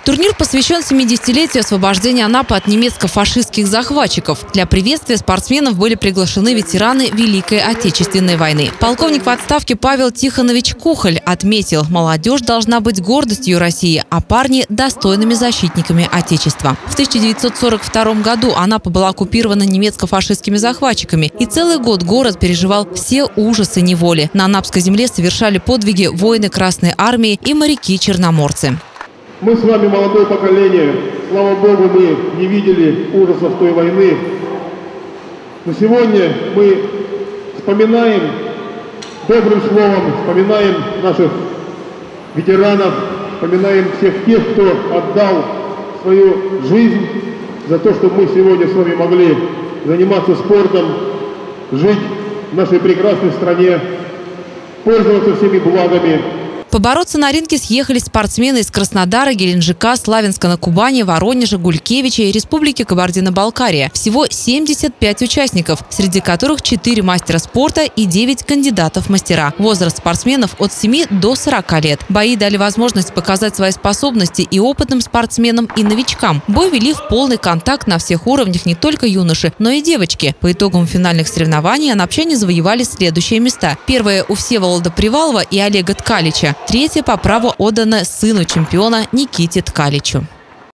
Турнир посвящен 70-летию освобождения Анапы от немецко-фашистских захватчиков. Для приветствия спортсменов были приглашены ветераны Великой Отечественной войны. Полковник в отставке Павел Тихонович Кухоль отметил, молодежь должна быть гордостью России, а парни – достойными защитниками Отечества. В 1942 году Анапа была оккупирована немецко-фашистскими захватчиками, и целый год город переживал все ужасы неволи. На анапской земле совершали подвиги воины Красной Армии и моряки-черноморцы. Мы с вами молодое поколение, слава Богу, мы не видели ужасов той войны. Но сегодня мы вспоминаем добрым словом, вспоминаем наших ветеранов, вспоминаем всех тех, кто отдал свою жизнь за то, чтобы мы сегодня с вами могли заниматься спортом, жить в нашей прекрасной стране, пользоваться всеми благами. Побороться на ринге съехались спортсмены из Краснодара, Геленджика, Славянска на Кубани, Воронежа, Гулькевича и Республики Кабардино-Балкария. Всего 75 участников, среди которых 4 мастера спорта и 9 кандидатов в мастера. Возраст спортсменов от 7 до 40 лет. Бои дали возможность показать свои способности и опытным спортсменам, и новичкам. Бой вели в полный контакт на всех уровнях не только юноши, но и девочки. По итогам финальных соревнований анапчане завоевали следующие места. Первое у Всеволода Привалова и Олега Ткалича. Третье по праву отдано сыну чемпиона Никите Ткаличу.